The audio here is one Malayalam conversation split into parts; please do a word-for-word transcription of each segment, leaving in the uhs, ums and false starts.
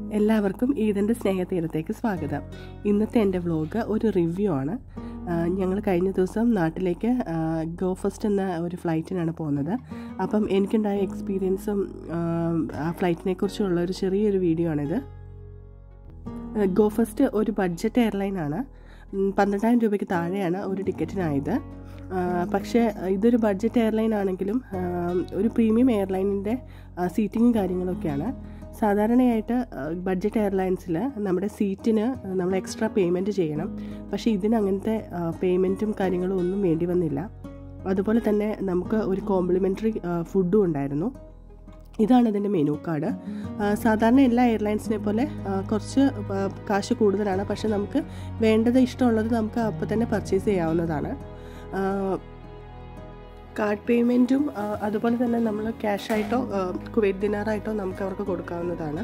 എല്ലാവർക്കും ഈദിൻ്റെ സ്നേഹതീരത്തേക്ക് സ്വാഗതം. ഇന്നത്തെ എൻ്റെ വ്ലോഗ് ഒരു റിവ്യൂ ആണ്. ഞങ്ങൾ കഴിഞ്ഞ ദിവസം നാട്ടിലേക്ക് ഗോ ഫസ്റ്റ് എന്ന ഒരു ഫ്ലൈറ്റിനാണ് പോകുന്നത്. അപ്പം എനിക്കുണ്ടായ എക്സ്പീരിയൻസും ആ ഫ്ലൈറ്റിനെ കുറിച്ചുള്ള ഒരു ചെറിയൊരു വീഡിയോ ആണിത്. ഗോ ഫസ്റ്റ് ഒരു ബഡ്ജറ്റ് എയർലൈനാണ്. പന്ത്രണ്ടായിരം രൂപയ്ക്ക് താഴെയാണ് ഒരു ടിക്കറ്റിനായത്. പക്ഷേ ഇതൊരു ബഡ്ജറ്റ് എയർലൈൻ ആണെങ്കിലും ഒരു പ്രീമിയം എയർലൈനിൻ്റെ സീറ്റിങ്ങും കാര്യങ്ങളൊക്കെയാണ്. സാധാരണയായിട്ട് ബഡ്ജറ്റ് എയർലൈൻസിൽ നമ്മുടെ സീറ്റിന് നമ്മൾ എക്സ്ട്രാ പേയ്മെൻറ്റ് ചെയ്യണം. പക്ഷേ ഇതിന് അങ്ങനത്തെ പേയ്മെൻറ്റും കാര്യങ്ങളും ഒന്നും വേണ്ടി വന്നില്ല. അതുപോലെ തന്നെ നമുക്ക് ഒരു കോംപ്ലിമെൻ്ററി ഫുഡും ഉണ്ടായിരുന്നു. ഇതാണ് ഇതിൻ്റെ മെനു കാർഡ്. സാധാരണ എല്ലാ എയർലൈൻസിനെ പോലെ കുറച്ച് കാശ് കൂടുതലാണ്. പക്ഷേ നമുക്ക് വേണ്ടത് ഇഷ്ടമുള്ളത് നമുക്ക് അപ്പോൾ തന്നെ പർച്ചേസ് ചെയ്യാവുന്നതാണ്. കാർഡ് പേയ്മെൻറ്റും അതുപോലെ തന്നെ നമ്മൾ ക്യാഷായിട്ടോ കുവൈറ്റ് ദിനാറായിട്ടോ നമുക്ക് അവർക്ക് കൊടുക്കാവുന്നതാണ്.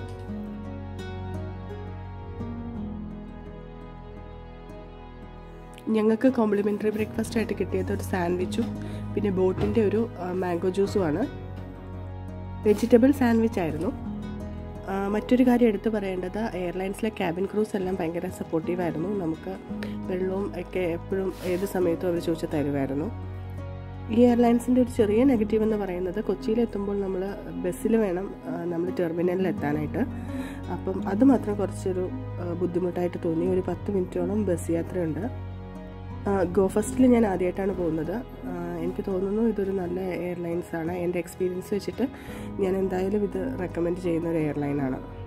ഞങ്ങൾക്ക് കോംപ്ലിമെൻ്ററി ബ്രേക്ക്ഫാസ്റ്റ് ആയിട്ട് കിട്ടിയത് ഒരു സാൻഡ്വിച്ചും പിന്നെ ബോട്ടിൻ്റെ ഒരു മാംഗോ ജ്യൂസുമാണ്. വെജിറ്റബിൾ സാൻഡ്വിച്ച് ആയിരുന്നു. മറ്റൊരു കാര്യം എടുത്തു പറയേണ്ടത്, എയർലൈൻസിലെ ക്യാബിൻ ക്രൂസ് എല്ലാം ഭയങ്കര സപ്പോർട്ടീവായിരുന്നു. നമുക്ക് വെള്ളവും ഒക്കെ എപ്പോഴും ഏത് സമയത്തും അവർ ചോദിച്ച് തരുമായിരുന്നു. ഈ എയർലൈൻസിൻ്റെ ഒരു ചെറിയ നെഗറ്റീവ് എന്ന് പറയുന്നത്, കൊച്ചിയിലെത്തുമ്പോൾ നമ്മൾ ബസ്സിൽ വേണം നമ്മൾ ടെർമിനലിൽ എത്താനായിട്ട്. അപ്പം അത് മാത്രം കുറച്ചൊരു ബുദ്ധിമുട്ടായിട്ട് തോന്നി. ഒരു പത്ത് മിനിറ്റോളം ബസ് യാത്രയുണ്ട്. ഗോ ഫസ്റ്റിൽ ഞാൻ ആദ്യമായിട്ടാണ് പോകുന്നത്. എനിക്ക് തോന്നുന്നു ഇതൊരു നല്ല എയർലൈൻസാണ്. എൻ്റെ എക്സ്പീരിയൻസ് വെച്ചിട്ട് ഞാൻ എന്തായാലും ഇത് റെക്കമെൻഡ് ചെയ്യുന്ന ഒരു എയർലൈനാണ്.